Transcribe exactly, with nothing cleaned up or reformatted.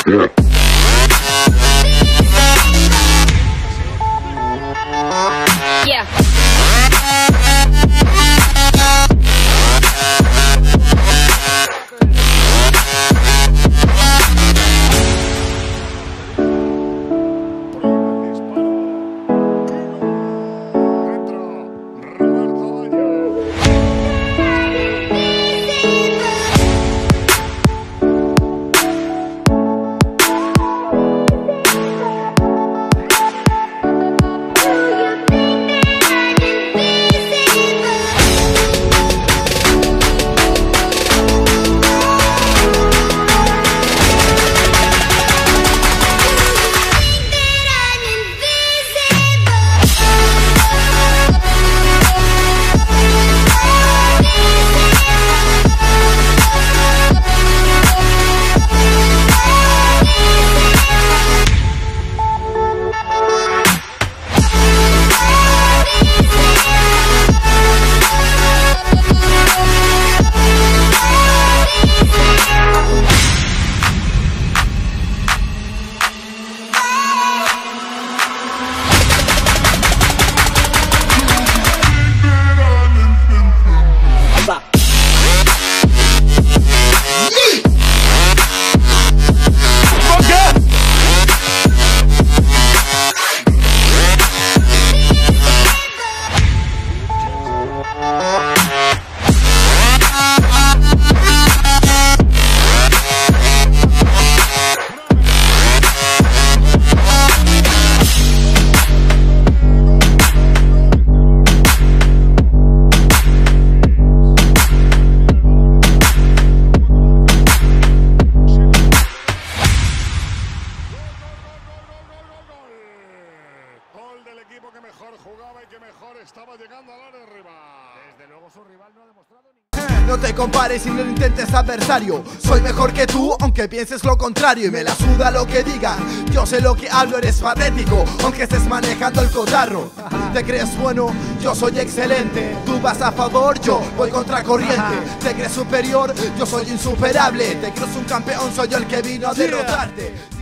Yeah. Que mejor jugaba y que mejor estaba llegando al área rival. Desde luego su rival no ha demostrado ni... No te compares y no lo intentes, adversario. Soy mejor que tú, aunque pienses lo contrario. Y me la suda lo que digan, yo sé lo que hablo, eres patético, aunque estés manejando el cotarro. Te crees bueno, yo soy excelente. Tú vas a favor, yo voy contra corriente. Te crees superior, yo soy insuperable. Te crees un campeón, soy yo el que vino a derrotarte.